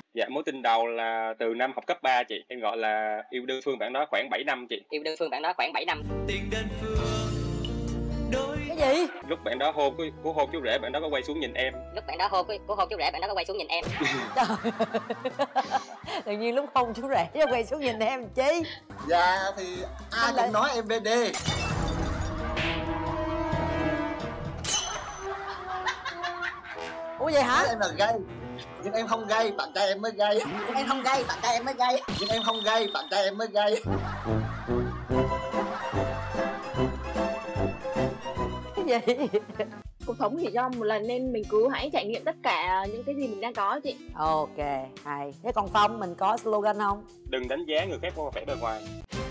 Dạ, mối tình đầu là từ năm học cấp 3 chị. Em gọi là yêu đơn phương bạn đó khoảng 7 năm chị. Yêu đơn phương bạn đó khoảng 7 năm. Tình đơn phương đôi. Cái gì? Lúc bạn đó hôn của hôn chú rể, bạn đó có quay xuống nhìn em. Lúc bạn đó hôn chú rể, bạn đó có quay xuống nhìn em. Trời. Tự nhiên lúc hôn chú rể nó quay xuống nhìn em chi? Dạ thì ai cũng nói em BD. Ủa vậy hả? Em là gay nhưng em không gay, bạn trai em mới gay. Nhưng em không gay, bạn trai em mới gay. Nhưng em không gay, bạn trai em mới gay. Cái gì? Cuộc sống chỉ cho một lần nên mình cứ hãy trải nghiệm tất cả những cái gì mình đang có chị. Ok, hay. Thế còn Phong, mình có slogan không? Đừng đánh giá người khác qua vẻ bề ngoài.